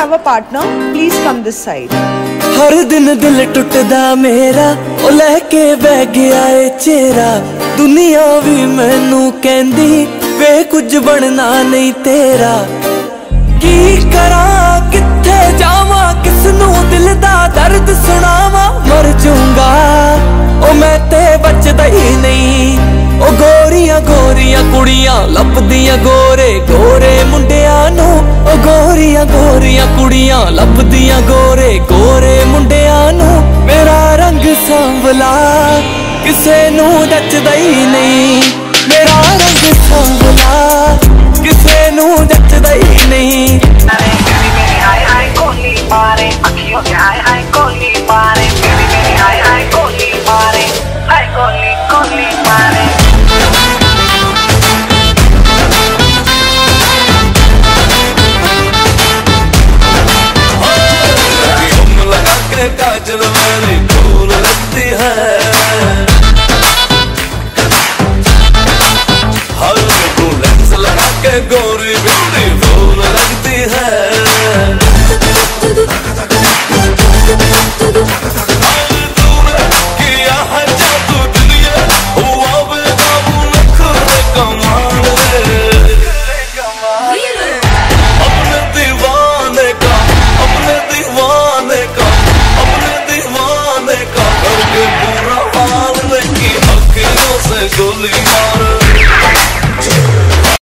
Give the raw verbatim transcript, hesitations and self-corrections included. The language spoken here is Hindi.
have a partner, please come this side. हर दिन दिल टुटदा मेरा ओ लेके बह गया ए चेहरा दुनिया भी मैनू कहंदी वे कुछ बनना नहीं तेरा की करा किथे जावा किसनू दिल दा दर्द सुनावा मर जाऊंगा ओ मैं ते बचदा ही नहीं ओ गोरियां गोरियां कुड़ियां लभदियां गोरे गोरे मुंडियां नू ओ गोरियां गोरियां कुड़ियां लभदियां गोरे गोरे मुंडियां नू मेरा रंग सांवला किसे नू जचदा ही नहीं मेरा रंग सांवला किसे नू जचदा ही नहीं काजल वाली फूल लगती है हर को लेंस लगा के गोरी बिल्ली फूल लगती है किया है जादू दुनिया हुआ बेकाबू नखरे कमाल अपने दीवाने का अपने दीवाने का गोलियां